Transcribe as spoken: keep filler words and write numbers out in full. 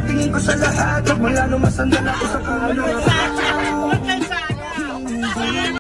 tingin ko sa lahat. Magmula nung masandal ako sa puno.